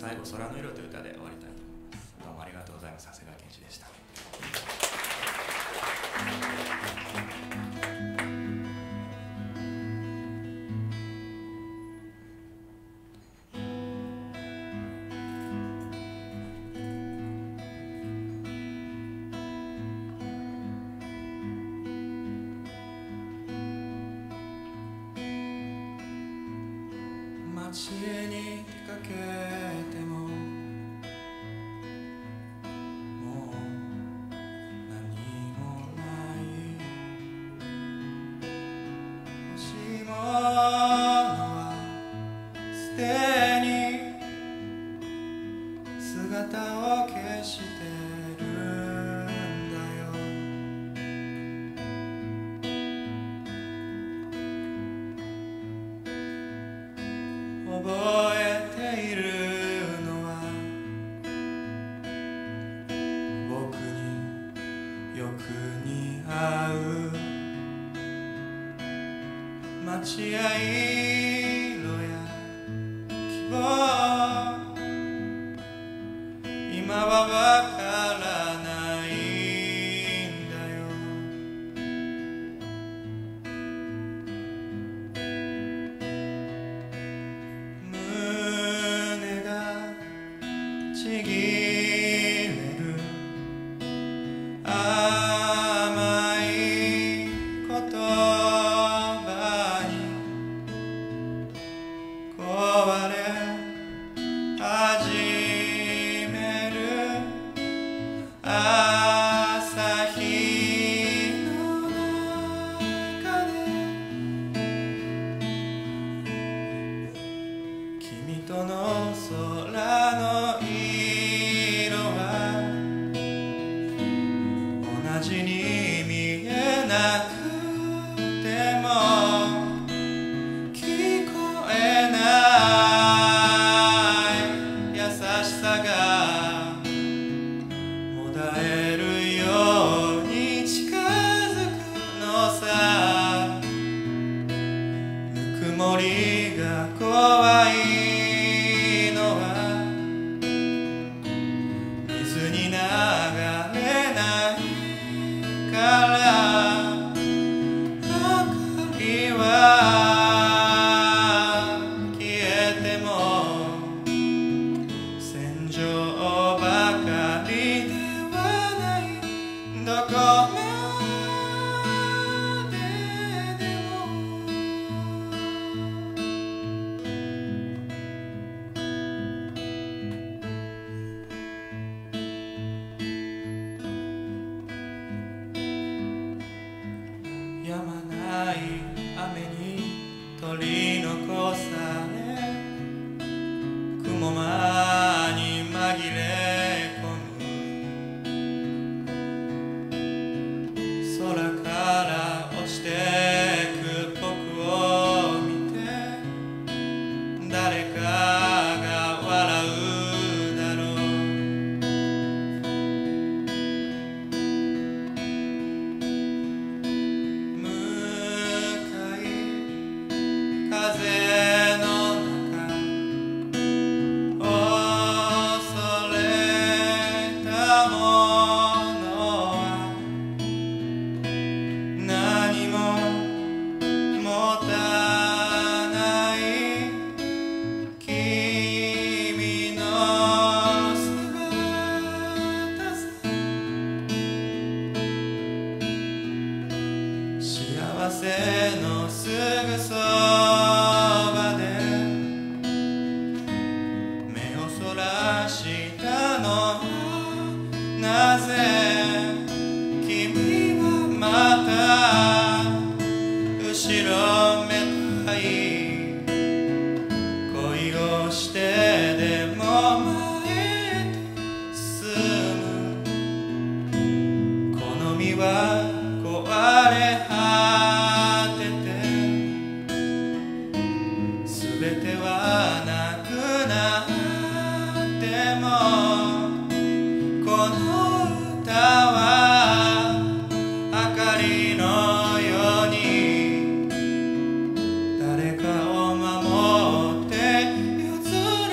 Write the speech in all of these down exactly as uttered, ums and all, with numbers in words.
最後「空の色」という歌で終わりたいと思います。どうもありがとうございます。長谷川健一でした。街に出かけてももう何もない欲しいものはすでに姿を消してるんだよ。覚えているのは僕によく似合う待合色や希望、今はわからないんだよ。胸がちぎれる甘い言葉に壊れ始める朝日の中で君との空の色は同じに見えなくても聞こえない優しさがもだえるように近づくのさ。ぬくもりが怖いのは水に流れないから明かりは消えても戦場ばかりではないどこまででも止まない雨に取り残され雲間に紛れ込む空から落ちてく僕を見て誰かが笑うだろう。風の中恐れたものは何も持たない君の姿さ。幸せのすぐそばで目をそらしたのはなぜ君はまた後ろめたい恋をしてでも前へと進む好みは壊れ果ててすべてはなくなってもこの歌は明かりのように誰かを守って譲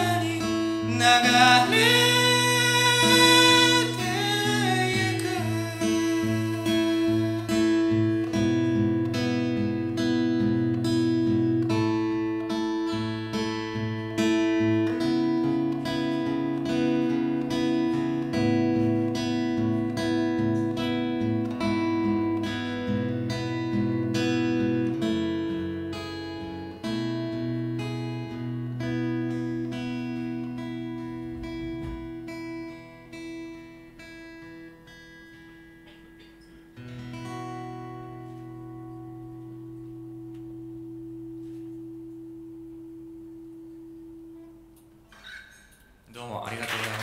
どうもありがとうございました。